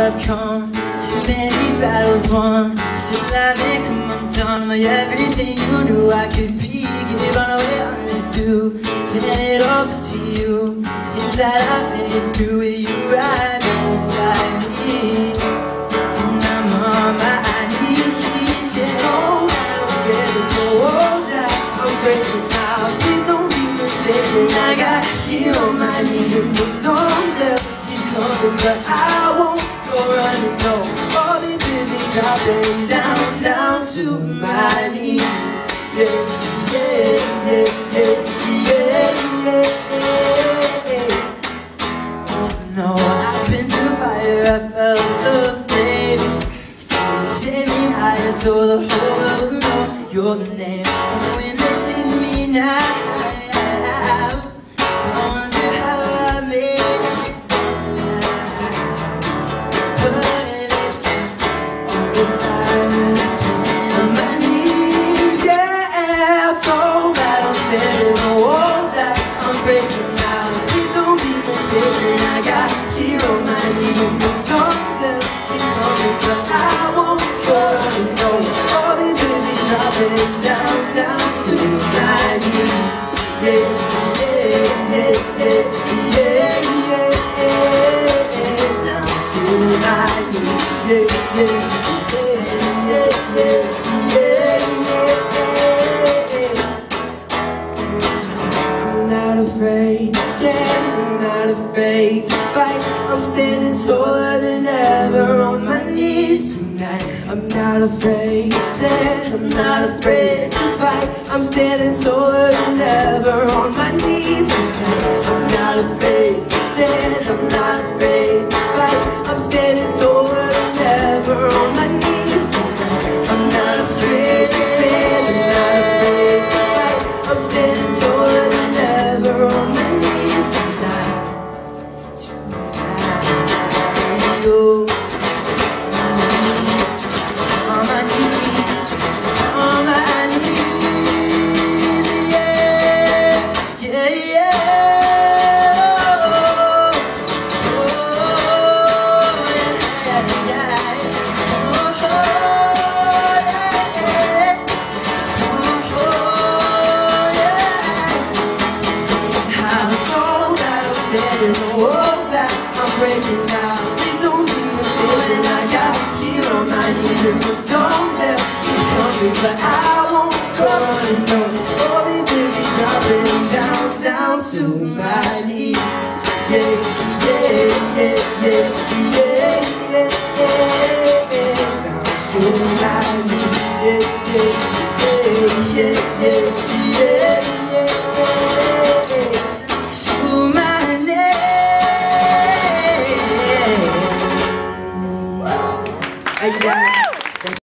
I've come, so many battles won. Still haven't come undone. My everything you knew I could be. Give on away honest too. Then it opens to you. Things that I've made it through with you right beside me. And I'm on my knees. It's all I'm scared to go that I'm breaking out. Please don't be mistaken. I got here on my knees and the storms that keep coming, but I won't go running, no. All the busy dropping down to my knees. Yeah, yeah, yeah, yeah, yeah, yeah. No, I've been through fire, I felt the flame. Still you set me higher, so the whole world will know your name. And when they see me now, I wonder how I made it somehow. But it's just the time I spend on my knees. Yeah, I'm so bad, I'm standing on walls that I'm breaking out. Please don't be mistaken, I got here on my knees in the storms that keep coming, but I won't go running, no. All the busy dropping down to my knees. Yeah, yeah, yeah, yeah, yeah, yeah, down to my knees. Yeah, yeah, yeah, yeah, yeah, yeah. I'm not afraid to stand, I'm not afraid to fight. I'm standing taller than ever on my knees tonight. I'm not afraid to stand, I'm not afraid to fight. I'm standing taller than ever on my knees tonight. I'm not afraid to stand, I'm not afraid to fight. I'm standing taller than ever on my knees tonight. I'm not afraid to stand, I'm not afraid to fight. I'm standing taller than ever on my knees tonight. Oh. Standing on walls that I'm breaking down. Please don't be mistaken, I got here on my knees in the storms that keep coming, but I won't go running, no. Only busy dropping down to my knees. Yeah, yeah, yeah, yeah, yeah, yeah, yeah, down to my knees. Yeah, yeah, yeah, yeah, yeah, yeah, yeah. Thank you guys.